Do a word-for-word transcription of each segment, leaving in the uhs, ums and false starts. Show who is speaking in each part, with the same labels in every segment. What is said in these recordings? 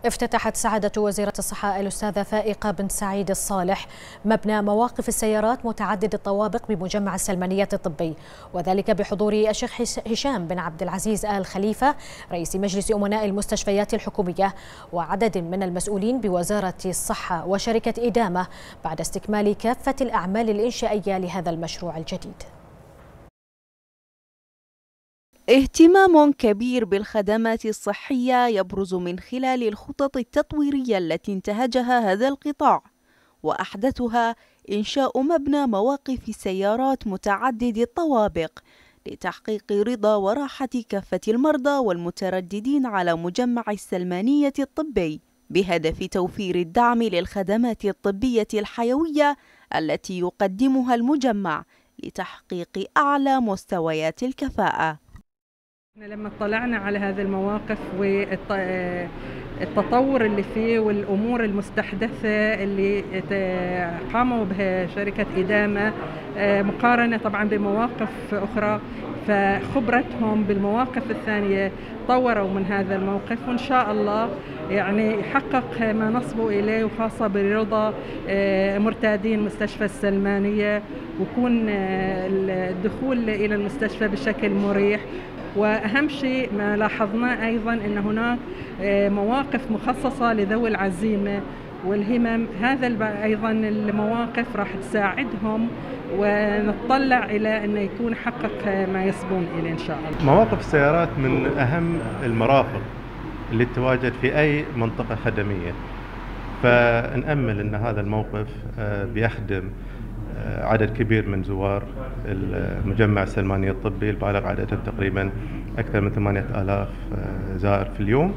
Speaker 1: افتتحت سعادة وزيرة الصحة الأستاذة فائقة بن سعيد الصالح مبنى مواقف السيارات متعدد الطوابق بمجمع السلمانية الطبي، وذلك بحضور الشيخ هشام بن عبد العزيز آل خليفة رئيس مجلس أمناء المستشفيات الحكومية وعدد من المسؤولين بوزارة الصحة وشركة إدامة بعد استكمال كافة الأعمال الإنشائية لهذا المشروع الجديد.
Speaker 2: اهتمام كبير بالخدمات الصحية يبرز من خلال الخطط التطويرية التي انتهجها هذا القطاع، وأحدثها إنشاء مبنى مواقف السيارات متعدد الطوابق لتحقيق رضا وراحة كافة المرضى والمترددين على مجمع السلمانية الطبي، بهدف توفير الدعم للخدمات الطبية الحيوية التي يقدمها المجمع لتحقيق أعلى مستويات الكفاءة.
Speaker 3: لما اطلعنا على هذه المواقف والتطور اللي فيه والأمور المستحدثة اللي قاموا بها شركة إدامة مقارنة طبعا بمواقف أخرى، فخبرتهم بالمواقف الثانية طوروا من هذا الموقف، وإن شاء الله يعني يحقق ما نصبوا إليه، وخاصة برضا مرتادين مستشفى السلمانية، ويكون الدخول إلى المستشفى بشكل مريح. وأهم شيء ما لاحظناه أيضا أن هناك مواقف مخصصة لذوي العزيمة والهمم، هذا أيضا المواقف راح تساعدهم ونتطلع إلى أن يكون حقق ما يصبون إليه إن شاء الله.
Speaker 4: مواقف السيارات من أهم المرافق اللي تتواجد في أي منطقة خدمية، فنأمل أن هذا الموقف بيخدم عدد كبير من زوار المجمع السلمانية الطبي البالغ عددهم تقريبا أكثر من ثمانية آلاف زائر في اليوم،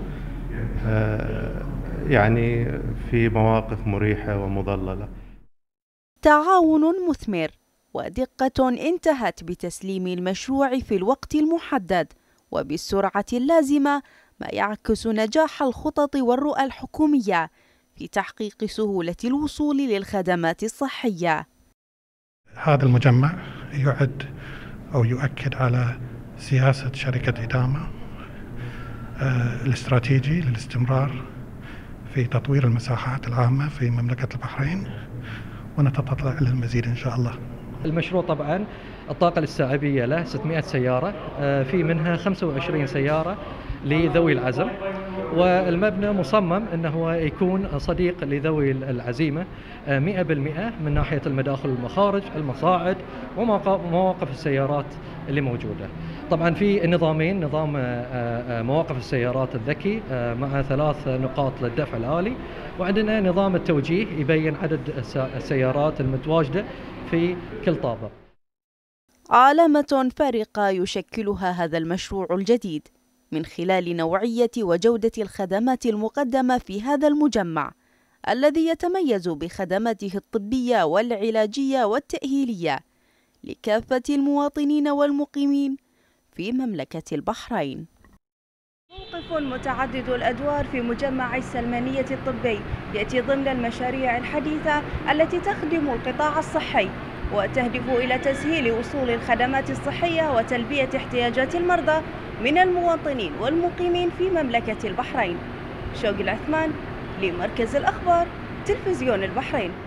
Speaker 4: يعني في مواقف مريحة ومظللة.
Speaker 2: تعاون مثمر ودقة انتهت بتسليم المشروع في الوقت المحدد وبالسرعة اللازمة، ما يعكس نجاح الخطط والرؤى الحكومية في تحقيق سهولة الوصول للخدمات الصحية.
Speaker 5: هذا المجمع يعد أو يؤكد على سياسة شركة إدامة الاستراتيجي للاستمرار في تطوير المساحات العامة في مملكة البحرين، ونتطلع إلى المزيد إن شاء الله.
Speaker 6: المشروع طبعا الطاقة الاستيعابية له ستمائة سيارة، في منها خمسة وعشرين سيارة لذوي العزم، والمبنى مصمم أنه هو يكون صديق لذوي العزيمة مئة بالمئة من ناحية المداخل والمخارج، المصاعد ومواقف السيارات اللي موجودة. طبعا في نظامين، نظام مواقف السيارات الذكي مع ثلاث نقاط للدفع الآلي، وعندنا نظام التوجيه يبين عدد السيارات المتواجدة في كل طابق.
Speaker 2: علامة فارقة يشكلها هذا المشروع الجديد من خلال نوعية وجودة الخدمات المقدمة في هذا المجمع الذي يتميز بخدماته الطبية والعلاجية والتأهيلية لكافة المواطنين والمقيمين في مملكة البحرين.
Speaker 7: موقف متعدد الأدوار في مجمع السلمانية الطبي يأتي ضمن المشاريع الحديثة التي تخدم القطاع الصحي وتهدف إلى تسهيل وصول الخدمات الصحية وتلبية احتياجات المرضى من المواطنين والمقيمين في مملكة البحرين. شوقي العثمان لمركز الأخبار تلفزيون البحرين.